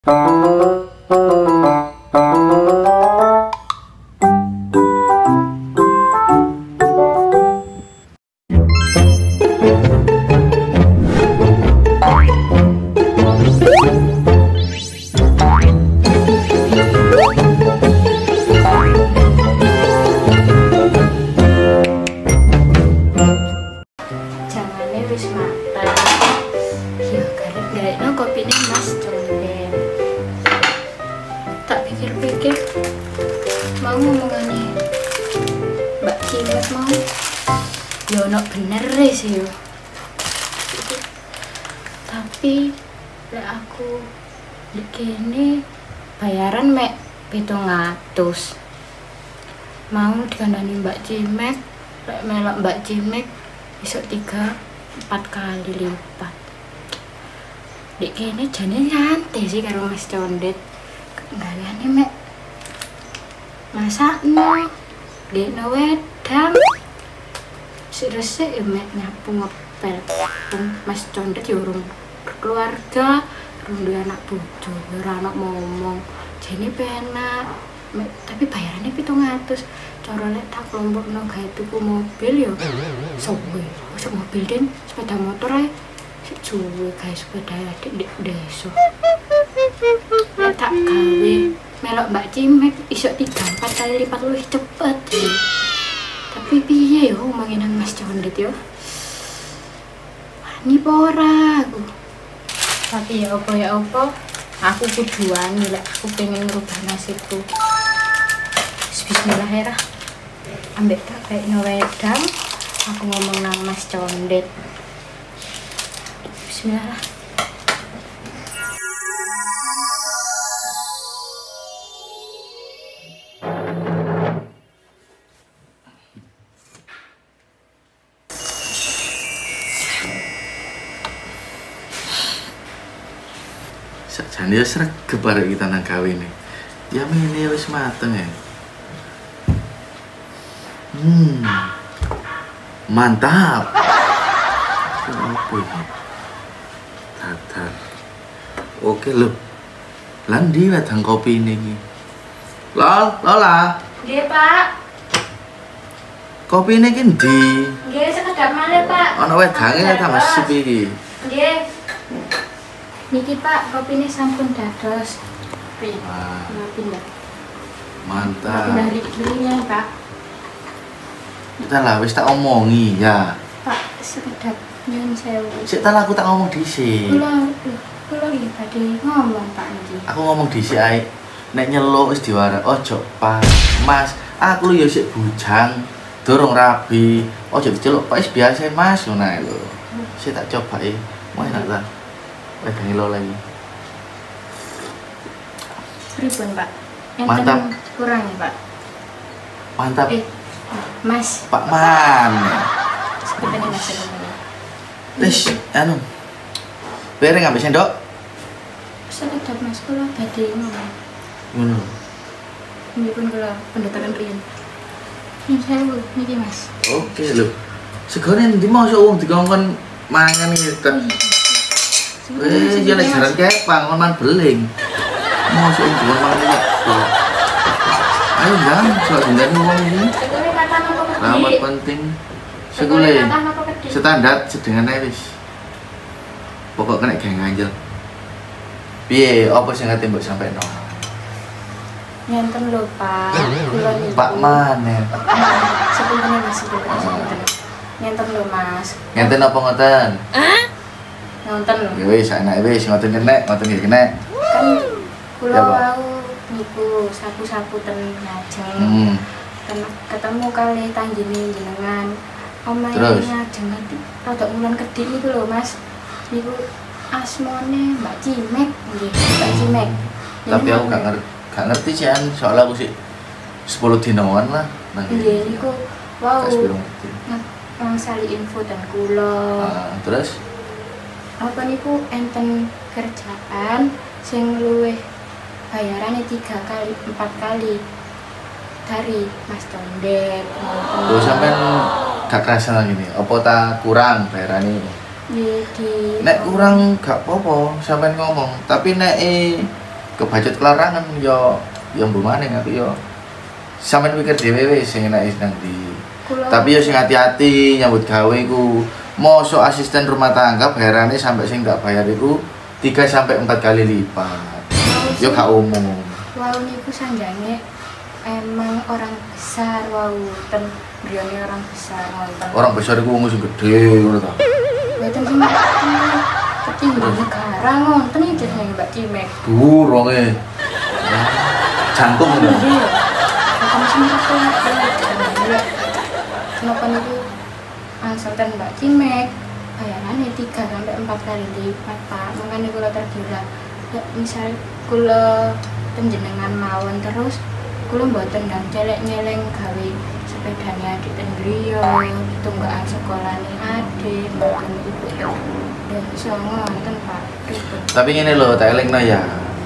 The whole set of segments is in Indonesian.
Jangane wis mateng. Yo garek-garekno kopine Mas Condet. Tak pikir-pikir mau ngomongane Mbak Cimet mau. Yo ono bener sih yo. Tapi lek aku di kene bayaran mek 700. Mau dikandani Mbak Cimet, lek melok Mbak Cimet iso 3-4 kali lipat. Dek kene jane nyantai sih karo Mas Condet. Galiane mek masakno, dekno wedang. Resik ya mek nyapu ngepel. Mas Condet ya urung berkeluarga, urung duwe anak bojo, ora ana ngomong. Jane penak. Tapi bayarannya 700. Cara lek tak kelompokno gawe tuku mobil ya suwe. Masuk mobil den sepeda motor ae sik suwe gawe sepeda di desa. Lek tak gawe melok Mbak Cimet iso 3-4 kali lipat luwih cepet ya. Tapi piye yo ngomongin nang Mas Condet yo? Wani apa ora aku? Tapi ya apa aku kudu wani lek aku pengen ngerubah nasibku. Bismillahirrahmanirrahim. Ambek tak kayak wedang, aku ngomong nang Mas Condet. Bismillah. Sakjane ya sregep arek kita nang kawin. Ya mene wis mateng ya. Mantap. Apa ini? Tatar. Oke lho. Lan ndi wedang kopi ini iki? Lola. Nggih, Pak. Kopi ini ki ndi? Nggih, sekedap malih, Pak. Ana wedange ta mesep iki. Nggih. Niki, Pak, kopine sampun dados. Wah. Pindah. Mantap. Pindah kirinya, Pak. Kita lah wis tak omongi ya. Pak, sekedap nyun sewu. Sik ta aku tak ngomong dhisik. Kula iki badhe ngomong Pak niki. Aku ngomong dhisik ae. Nek nyeluk wis diwara, ojo pas. Mas, aku lho ya sik bujang, durung rabi. Ojo diceluk Pak wis biasa Mas ngono ae lho. Sik tak coba mau enak ta? Wedange lo lagi. Pripun, Pak? Mantap. Kurang ya, Pak? Mantap. Mas. Pak Man. Sepertinya masih belum. Wis, anu. Piring ambek sendok? Sekedap Mas kula badhe ngomong. Ngono. Ini pun kula pendetakan riyen. Nyun sewu niki, Mas. Oke lho. Segone ndi mosok wong dikongkon mangan iki. Wis ya lek jaran kepang man beling. Mosok wong dikongkon mangan iki. Ayo Bang, soal gendane wong iki. Rapat penting. Sekule. Standar sedengan ae wis. Pokok kena geng anjel. Piye, apa sing ate mbok sampeno? Ngenten lho, Pak. Kula niku. Pak Mane. Sebenarnya masih ngenten. Ngenten lho, Mas. Ngenten apa ngoten? Ngenten lho. Ya wis, anake wis ngoten kenek, ngoten nggih kenek. Kan kula Ya, Pak. wau niku sapu-sapu ten ngajeng. Ketemu kali tanggine jenengan. Omahe Terus? ngajeng iki rada mulan kedhik niku lho, Mas. Niku asmane Mbak Cimet nggih, Mbak Cimet. Tapi aku gak ngerti sih an, soalnya aku sih 10 dinoan lah. Nggih, niku wau Kas pirang ngerti. ngangsali info dan kula. Terus Apa niku enten kerjaan sing luwih bayarannya 3 kali 4 kali dari Mas Condet. lu sampean gak kerasa gini, apa tak kurang bayarannya? Di Nek kurang gak apa-apa, sampean ngomong. Tapi nek kebacut kelarangan yo mbok maning aku yo. Sampeyan pikir dhewe wis sing enak nang ndi. Tapi yo sing hati-hati nyambut gawe iku. Mosok asisten rumah tangga bayarane sampai sing gak bayar iku 3 sampai 4 kali lipat. Yo gak umum. Wau niku sanjange emang orang besar wau ten briyane orang besar wonten. Orang besar iku wong sing gedhe ngono ta. Mboten sing petinggi negara ngonten iki jenenge Mbak Cimek. Buronge. Jantung ngono. Kamu sempat kenapa niku asalkan Mbak Cimek bayarannya 3 sampai 4 kali lipat Pak. Makanya kula tergila. Misal kula penjenengan mawon terus kula mboten ndang celek-nyeleng gawe sepedane adik ten griya, tunggakan sekolahane adik, mboten ibu. Dan iso ngonten Pak. Tapi ngene lho, tak elingno ya.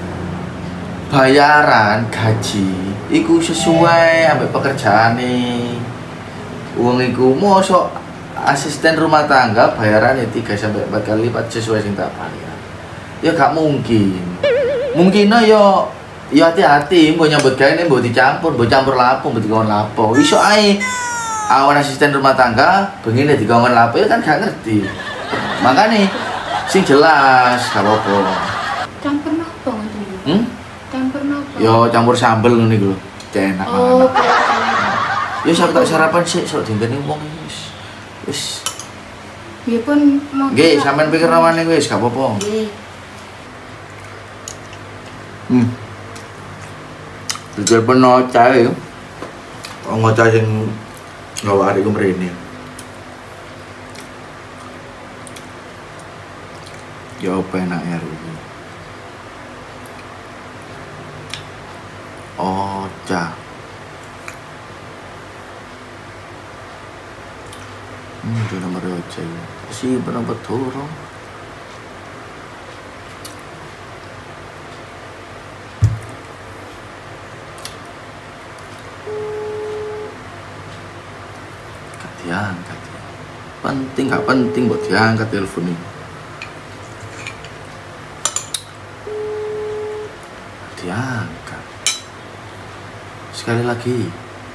Bayaran gaji iku sesuai ambek pekerjaane. Wong iku mosok asisten rumah tangga bayarannya 3 sampai 4 kali lipat sesuai sing tak bayar. Ya gak mungkin. Mungkin yo hati-hati mbok nyambut gawe mbok dicampur, mbok campur lapo, mbok dikon lapo. Iso ae awan asisten rumah tangga bengine dikon lapo ya kan gak ngerti. Makane sing jelas gak apa-apa. Campur nopo ngoten? Campur nopo? Yo campur sambel ngono iku lho. Enak Oh, ya sak tak sarapan sik sok dinteni wong wis. Wis. Nggih pun mau. Nggih, sampean pikir rawane wis gak apa-apa. Nggih. Ditelepon Ocha ya. Ocha sing ngawari ku mrene. Ya apa enaknya iki. Ocha. Itu nomor Ocha ya. Si berapa turun? Diangkat. Penting gak penting buat diangkat telepon ini. Diangkat. Sekali lagi.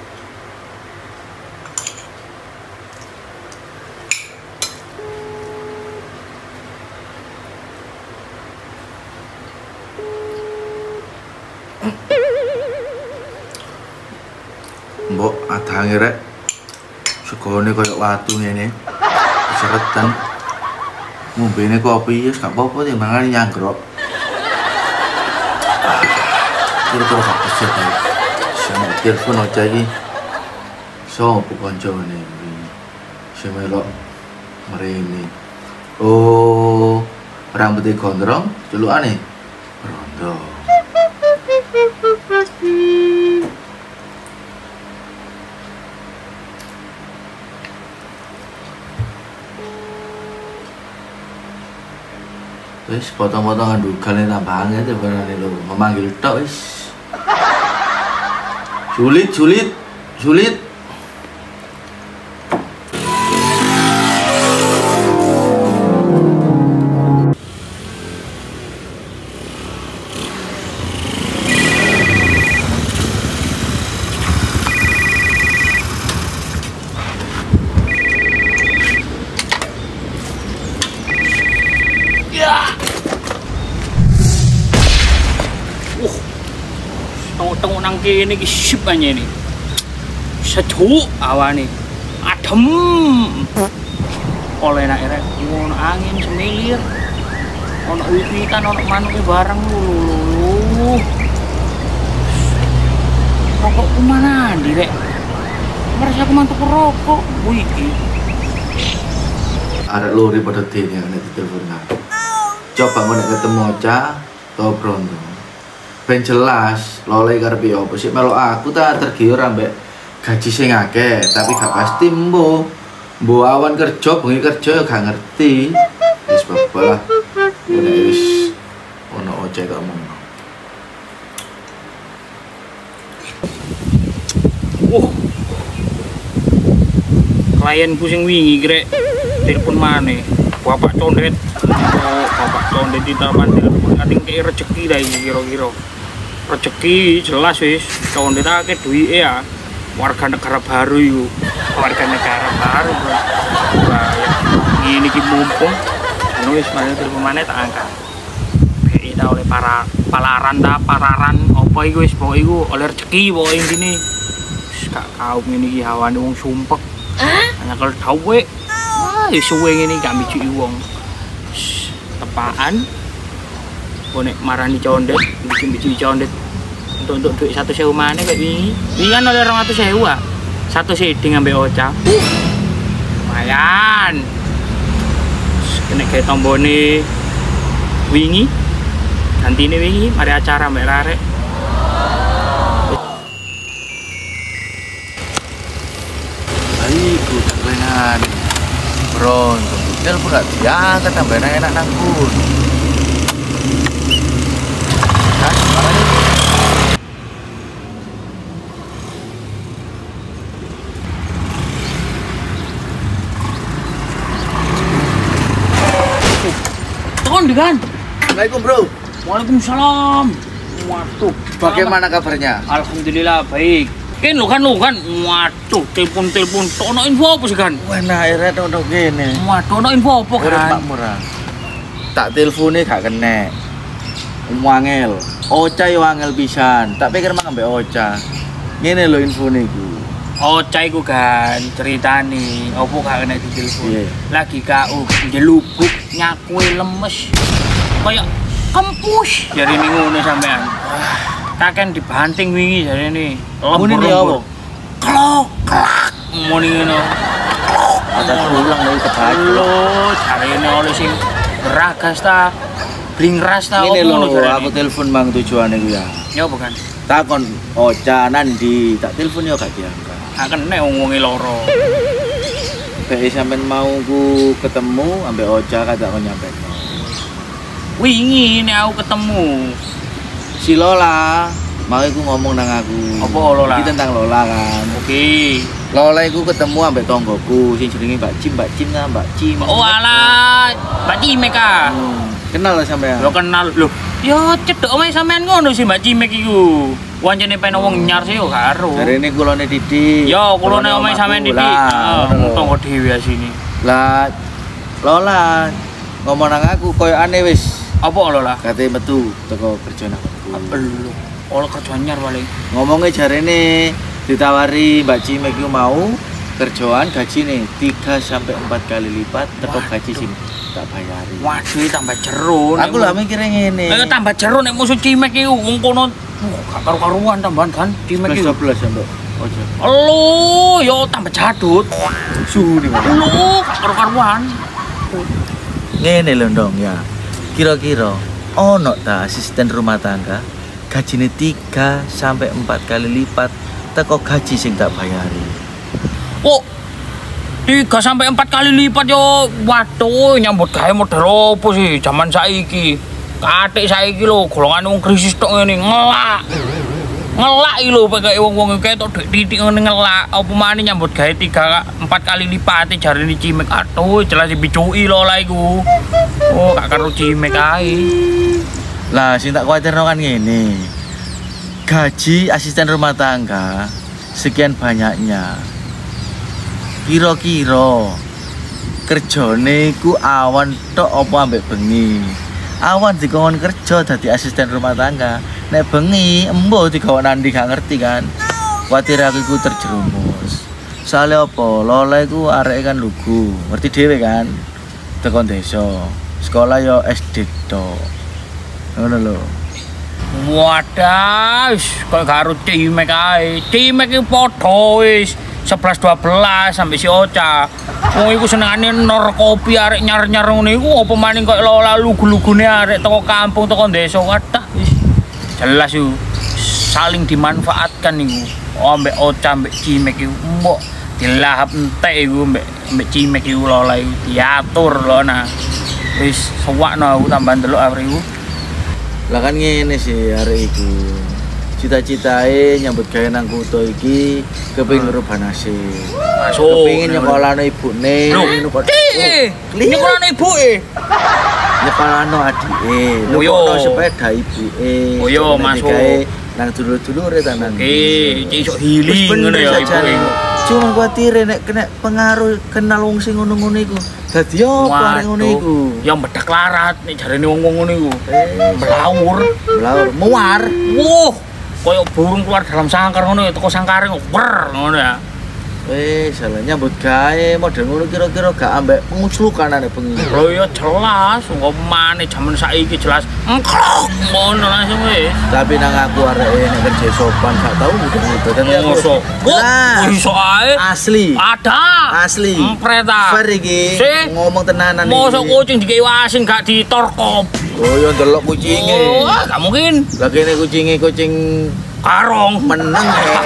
Mbok adange rek. Segone koyo watu ngene. Seretan. Ngombene kopi wis gak apa-apa timbangane nyangkrok. Kira-kira gak bisa ta. Sama telepon aja iki. Sopo kancane iki? Sing melok mrene. Oh, rambutnya gondrong, celukane rondo. Wis potong-potongan dugane tambahane tebenane lho, memanggil tok wis. Sulit. Tengok nang kene iki sip aja ini. Sejuk awane. Adem. Oleh nak rek ngono angin semilir. Ono wiwitan ono manuke bareng lho. Rokok kumana ndi rek? Merasa aku mantuk rokok iki. Ada lori pada tini yang nanti telepon. Coba ngono ketemu Ocha atau Brondo. Ben jelas loleh karepe opo sik melok aku ta tergiur ambek gaji sing akeh tapi gak pasti mbo awan kerja bengi kerja ya gak ngerti wis babalah ngene wis ono Ocha kok ngomong. Klienku sing wingi krek telepon maneh Bapak Condet. Oh, Bapak Condet ditapan kating ke rezeki lah ini kira-kira. Rezeki jelas wis. Condet akeh duwike ya. Warga negara baru yuk. Warga negara baru, Bro. Wah, ya. Ini ki mumpung. Anu wis mari telepon maneh tak angkat. BI ta oleh para pararan apa iku wis pokoke iku oleh rezeki pokoke intine. Wis gak kaum ngene iki hawane wong sumpek. Hanya kalau tahu wah, suwe ngene gak mijuki wong. Tepaan. Bonek marani Condet, bikin Condet. Untuk duit 1.000 maneh kayak wingi. Wingi kan oleh 200.000 ah. Satu siding ambek Ocha. Lumayan. Kena kayak tombone wingi. Gantine wingi mari acara mbek Rarek. Iku kelengan. Bro, telepon gak diangkat tambah enak nangkun. Kan, makanya Kan? Assalamualaikum, Bro. Waalaikumsalam. Waduh, Bagaimana kabarnya? Alhamdulillah baik. Lu kan, waduh, telepon ono info apa sih kan? Wah, nah akhirnya untuk gini. Waduh, ono info apa Urip kan? Pak Murah. Tak teleponnya gak kena. Wangel. Ocha yo wangel pisan. Tak pikir mah ambek Ocha. Ngene lho infone iku. Ocha iku kan ceritane, opo gak kena ditelepon. Iya. Lagi KU jelubuk nyakue lemes. Kayak kempus. Jari ini ngono sampean. Kaken dibanting wingi jare ini. Muni dia apa? Klok, klak. Muni ngono. Ada ulang dari kebaca. Lho, jare ini oleh sing beragas ta, blingras ta Ngene ngono lho, jarene. aku telepon Bang tujuane ku ya. Ya bukan. Takon Ocha nandi, tak telepon yo gak diangkat. Gak kena wong-wonge loro. Kayak sampean mau ku ketemu ambek Ocha kata kon nyampe. Wingi nek aku ketemu. Si Lola, mau iku ngomong nang aku. Apa Lola? Iki tentang Lola kan. Oke. Lola iku ketemu ambek tonggoku sing jenenge Mbak Cim kan, Mbak Cim. Oh alah, Mbak Cimek ah. Kenal lah sampean. Lo kenal lho. Ya cedhek omahe sampean ngono sih Mbak Cimek iku. Wancene pen wong nyar sih yo karo. Jarene kulone Didi. Yo kulone omahe sampean iki. Tonggo dhewe asine. Lah Lola ngomong nang aku koyo aneh wis. Apa lo lah? Kate metu teko kerja nang aku. Lho. Ora kerja nyar paling. Ngomongnya jarene ditawari Mbak Cim iku mau kerjaan gajine 3 sampai 4 kali lipat teko gaji sing tak bayari. Waduh tambah jero. Aku lah mikire ngene. Ayo tambah jero nek musuh Cimek iku wong kono gak karu-karuan tambahan kan Cimek iku. 12 sampai ojo. Lho, yo tambah jadut. Suhu nih. Lho, gak karu-karuan. Ngene lho ndong ya. Kira-kira ono ta asisten rumah tangga gajine 3 sampai 4 kali lipat teko gaji sing tak bayari. Kok 3 sampai 4 kali lipat yo. Waduh, nyambut gawe model opo sih zaman saiki? Katik saiki lho, golongan wong krisis tok ngene ngelak. Ngelak iki lho pake wong-wong ketok titik ngene ngelak. Apa maneh nyambut gawe 3 4 kali lipat jarene Cimek. Aduh, jelas dibicuki lho lah iku. Oh, gak karo Cimek ae. Lah sing tak kuwatirno kan ngene. Gaji asisten rumah tangga sekian banyaknya. Kira-kira kerjane iku awan tok apa ambek bengi? Awan dikon kerja dadi asisten rumah tangga. Nek bengi embo dikon nandi gak ngerti kan. Kuwatir aku iku terjerumus. Soale apa? Lola iku areke kan lugu, ngerti dhewe kan. Tekan desa. Sekolah yo SD tok. Ngono lho. Wadah, kok karo Cimek ae. Cimek iki padha wis 11 12 sampai si Ocha. Wong iku senengane nor kopi arek nyar-nyar ngene iku apa maning kok Lola lugu-lugune arek teko kampung teko desa wadah wis. Jelas yo saling dimanfaatkan niku. Ambek Ocha ambek Cimek iku mbok dilahap entek iku ambek Cimek iku Lola iku diatur lho nah. Wis suwakno aku tambah ndelok arek iku. Lah kan ngene sih arek iku. cita-citae nyambut gawe nang kutha iki kepengin ngerubah nasib. Masuk. Kepengin nyekolahno ibune ngono kok. Nyekolahno ibuke. Nyekolahno adike. Oh, yo. Nyekolahno sepeda ibuke. Oh, yo, masuk. Nang dulur-dulure ta nang. Oke, iso healing ngono ya ibuke. Cuma kuwatir nek kena pengaruh kenal wong sing ngono-ngono iku. Dadi opo arek ngono iku? Ya bedak larat nek jarene wong-wong ngono iku. Blawur, muar. Wuh, koyo burung keluar dalam sangkar ngono ya, teko sangkare wer ngono ya. Salah nyambut gawe model ngono kira-kira gak ambek penguclukan ane bengi. Lho ya jelas, wong maneh jaman saiki jelas engklok ngono langsung wis. Tapi nang aku areke nek kerja sopan gak tau mudah-mudah dadi aku. Mosok. Iso ae. Asli. Ada. Asli. Empreta. Fair iki. Ngomong tenanan iki. Mosok kucing dikei asin gak ditorkop. Oh ya ndelok kucinge. Oh, gak mungkin. Lah kene kucinge kucing karong meneng ya.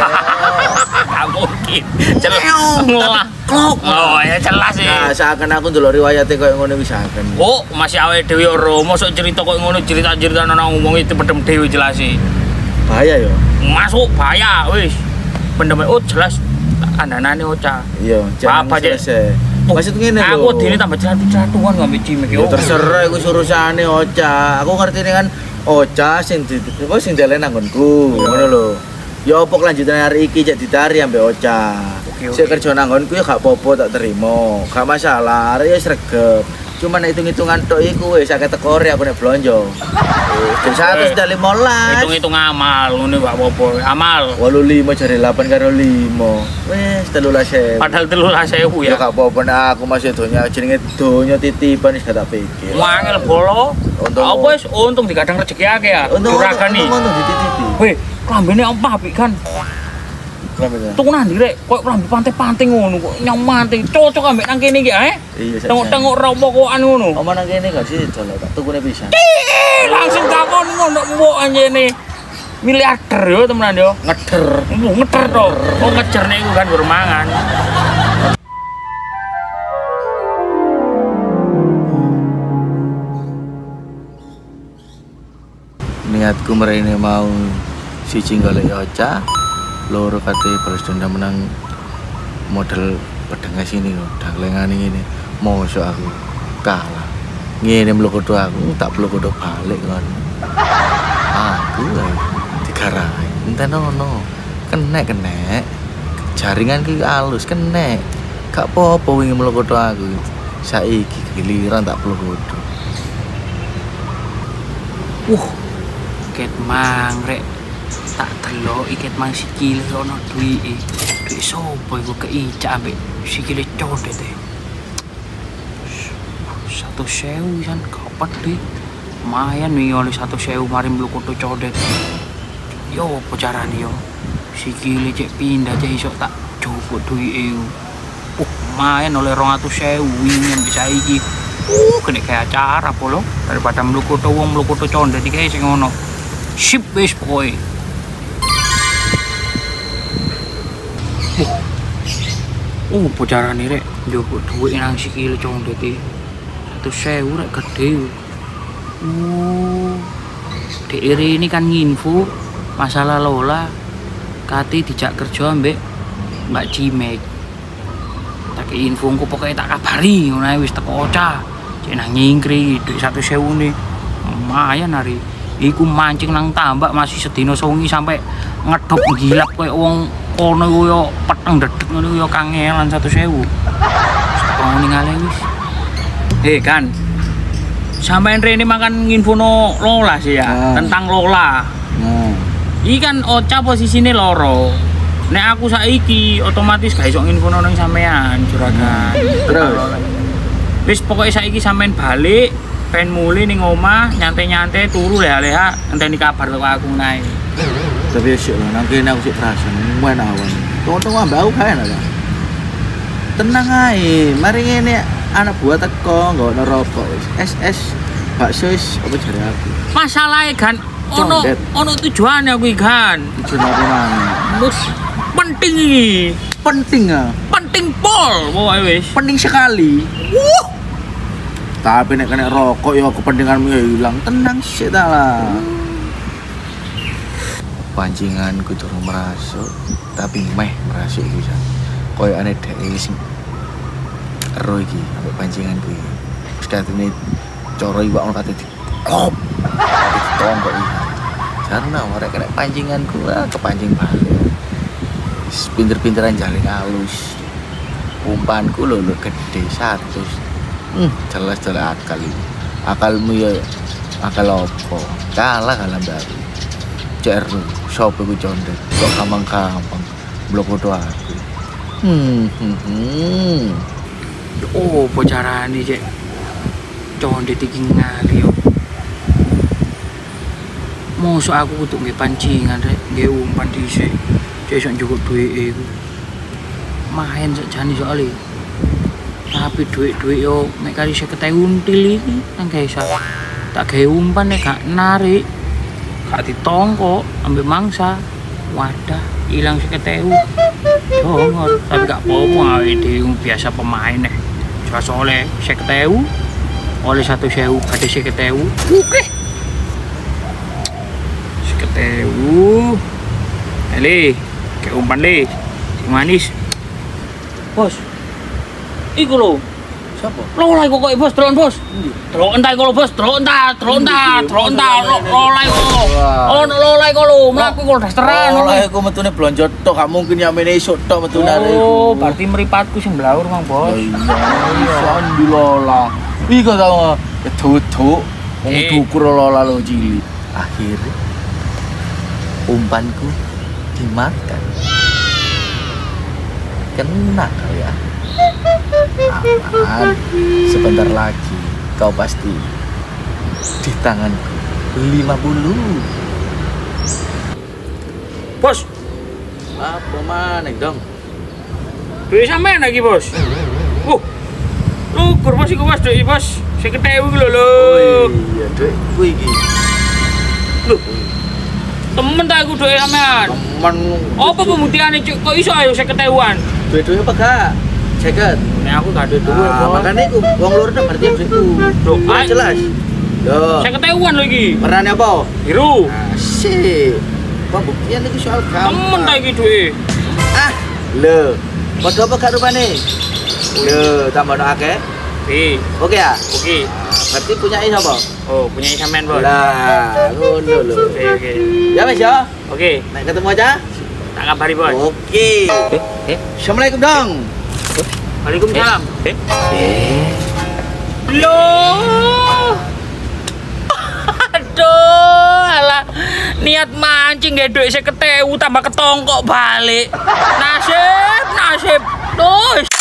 Gak mungkin. Jelas. Klok. Oh, ya jelas sih. Nah, seakan aku ndelok riwayate koyo ngono wis akan. Oh, masih awake dhewe ora mosok cerita koyo ngono cerita-cerita nang ngomong itu pedem dhewe jelas sih. Bahaya ya. Masuk bahaya wis. Pendem oh jelas andanane Ocha. Iya, jangan selesai. Maksud ngene lho. Aku dene tambah celatu-celatuan ngambil cimek yo. Terserah iku urusane Ocha. Aku ngertine kan Ocha sing delen nanggonku. Ngono lho. Ya opo kelanjutan hari iki cek ditari ambek Ocha. Sik kerja nanggonku ya gak apa-apa tak terima. Gak masalah, arek ya sregep. Cuma nek hitung-hitungan tok iku wis akeh tekore aku nek blonjo. Wis 115. Hitung-hitung amal ngono gak apa-apa. Amal 85 jare 8 karo 5. Wis 13.000. Padahal 13.000 ya. Ya gak apa-apa nek aku masih donya jenenge donya titipan wis gak tak pikir. Wangel bolo. Apa wis untung digadang rezeki akeh ya. Duragani. Untung dititipi. Weh, klambene apa apik kan? Tuku nang ndi rek? Kok klambi pantai-pantai ngono kok nyamante. Cocok ambek nang kene iki ae. Iya, tengok-tengok ropokokan ngono. Omah nang kene gak sih dol tak tukune pisan. Langsung takon ngono mbok anjene. Miliarder yo temenan yo. Ngeder. Ngeder to. Oh ngejerne iku kan gur mangan. Niatku mrene mau siji golek Ocha. Loro kate balas dendam menang model pedang sini lho, danglengan ngene. Mosok aku kalah. Ngene mlokodo aku tak mlokodo balik kon. Aku digarai. Enten ono. Kenek. Jaringan ki alus kenek. Gak apa-apa wingi mlokodo aku. Saiki giliran tak mlokodo. Ket mangrek. Tak delok iket mang sikile ono duwike. Duwik sapa iku keicak ambek sikile codet e. 100.000 kan kapan deh. Lumayan nih oleh 100.000 mari mlukutu codet. Yo apa carane yo? Sikile cek pindah cek iso tak jupuk duwike. Lumayan oleh 200.000 wingi bisa iki. Kena kayak acara polo daripada mlukutu wong mlukutu condet iki sing ngono. Sip wis pokoke. Carane rek njupuk dhuwit nang sikile condet iki. 100.000 rek gede. Dek ini kan nginfo masalah Lola kate dijak kerja ambek Mbak Cimek. Tak info engko pokoke tak kabari ngono ae wis teko Ocha. Cek nang nyingkri dhuwit 100.000 ne. Lumayan hari. Iku mancing nang tambak masih sedina songi sampai ngedop gilap koyo wong kono yo peteng dedek ngono yo kangelan 100.000. Ngono ngale wis. Kan. Sampeyan rene makan nginfono Lola sih ya, tentang Lola. Iki kan Ocha posisine loro. Nek aku saiki otomatis gak iso nginfono nang sampean juragan. Terus wis pokoke saiki sampean balik pengen muli ning omah nyantai-nyantai turu leha-leha ngenteni kabar karo aku nae. Tapi sik lho nang kene aku sik perasaan men awan. Tunggu ambek aku kae ta. Tenang ae, mari ngene anak buah teko nggono rokok wis. SS bakso wis apa jare aku. Masalahe kan ono tujuane aku iki kan. Tujuan apa mana? Mus penting iki. Penting ah. Penting pol pokoke wis. Penting sekali. Tapi nek kena rokok ya kepentinganmu ya hilang. Tenang sik ta lah. pancinganku durung merasuk, tapi meh merasuk iki jan. Koyokane dhewe sing ero iki ambek pancinganku iki. Wis katene cara iwak ono kate dikop. Ditongkok iki. Jarno arek kena pancinganku kepancing balik. Wis pinter-pinteran jaring halus. Umpanku lho gede 100. Jelas-jelas akal iki. Akalmu ya akal opo? Kalah baru. Ceru, sapa ku condet. Kok gampang-gampang blok foto aku. Oh, apa carane, Cek? Condet iki ngali yo. Mosok aku kudu nggih pancingan rek, nggih umpan dhisik. Cek iso njukuk duwike iku. Main sakjane soalé. Tapi duit-duit yo mek kali 50.000 until iki nang Gaesa. Tak gawe umpan nek gak narik. Gak ditongkok ambil mangsa. Wadah, hilang 50.000. Dongor, tapi gak apa-apa awake dhewe biasa pemain nek. Jelas oleh 50.000. Oleh 1.000 gade 50.000. Oke. 50.000. Ele, ke umpan le. Sing manis. Bos. Iku lho. Sapa? Lolai kok bos, drone bos. Drone entar kok bos, drone entar. Lolai kok. Oh, lolai kok lho, mlaku kok dasteran. Lolai kok metune blonjo tok, gak mungkin nyamene esuk tok metune arek. Oh, berarti meripatku sing blaur Mang Bos. Iya, sandi lola. Iki kok tau duduk. Wong dukur lola lo cilik. Akhirnya umpanku dimakan. Kena kali ya. Aman, sebentar lagi kau pasti di tanganku 50. Bos, Apa maneh dong? duit sampean lagi bos. Lugur bos iku bos duit bos. 50.000 iki lho. Iya, duitku iki. Lho. Temen tak aku duit sampean. Temen Apa pembuktiane cuk kok iso ayo 50.000-an? duit-duit apa gak? Ceket. Nek aku gak ada duit Nah, bos. makanya iku wong loro nek berarti duitku. Loh, Jelas. Yo. 50.000-an lho iki. Perannya apa? Biru. Asik. Pembuktian iki soal Temen tak gampang. iki duit. Ah, lho. Padha apa gak rupane? Lho, tambah akeh. Oke ya? Oke. Berarti punya sapa? Oh, punya sampean bos. Lah, ngono lho. Oke. Ya wis ya. Oke, Nek ketemu aja. tak kabari bos. Oke. Assalamualaikum dong. Waalaikumsalam. Loh. Aduh, alah niat mancing gak duit 50.000 tambah ketongkok balik. Nasib. Duh.